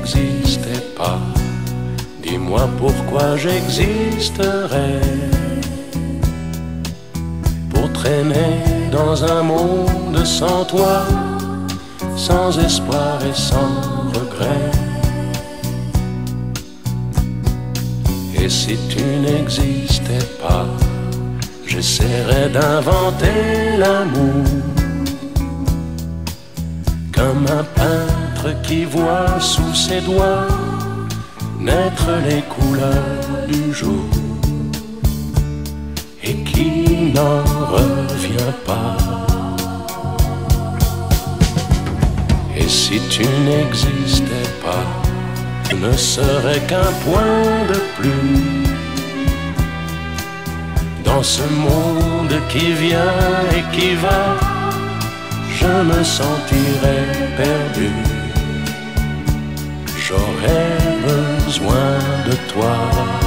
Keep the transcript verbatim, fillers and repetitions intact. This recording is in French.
n'existais pas, dis-moi pourquoi j'existerais. Pour traîner dans un monde sans toi, sans espoir et sans regret. Et si tu n'existais pas, j'essaierais d'inventer l'amour, comme un peintre qui voit sous ses doigts naître les couleurs du jour et qui n'en revient pas. Et si tu n'existais pas, je ne serais qu'un point de plus dans ce monde qui vient et qui va. Je me sentirais perdu, j'aurais besoin de toi.